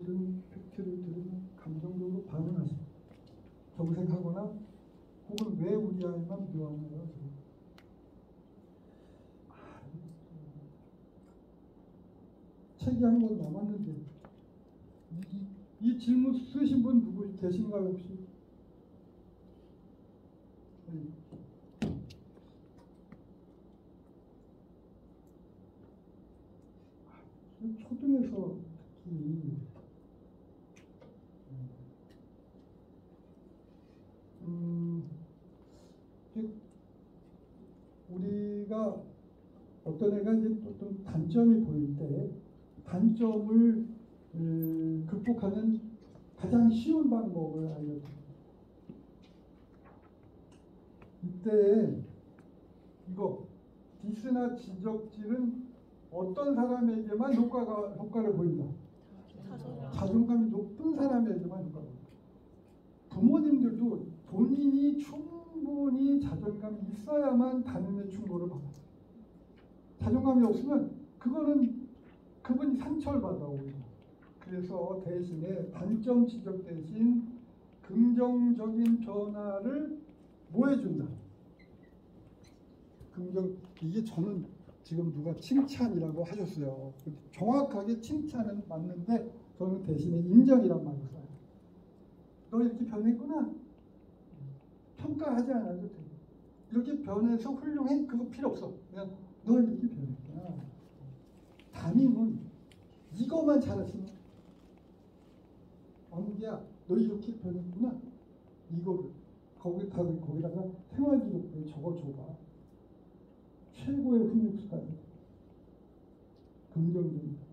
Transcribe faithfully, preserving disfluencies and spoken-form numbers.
들은 팩트를 들으면 감정적으로 반응하시고 정색하거나 혹은 왜 우리 아이만 묘하나요? 아, 책이 한 권 남았는데 이, 이 질문 쓰신 분 누구 계신가요 혹시? 네. 초등에서 특히 음, 우리가 어떤 애가 이제 어떤 단점이 보일 때 단점을 음, 극복하는 가장 쉬운 방법을 알려드립니다. 이때 이거 디스나 지적질은 어떤 사람에게만 효과가 효과를 보인다. 자존감. 자존감이 높은 사람에게만 효과가 보인다. 부모님들도 본인이 충분히 자존감이 있어야만 다른 충고를 받아요. 자존감이 없으면 그거는 그분이 상처를 받아오고. 그래서 대신에 단점 지적 대신 긍정적인 변화를 뭐 해준다. 긍정 이게 저는 지금 누가 칭찬이라고 하셨어요. 정확하게 칭찬은 맞는데 저는 대신에 인정이란 말을 써요. 너 이렇게 변했구나. 평가하지 않아도 돼. 이렇게 변해서 훌륭해? 그거 필요 없어. 그냥 너 이렇게 변했구나. 담임은 이거만 잘했으면 왕기야 너 이렇게 변했구나. 이거를 거기다가 거기다가 생활기록부에 적어줘봐. 최고의 훈육수단이 긍정적이다.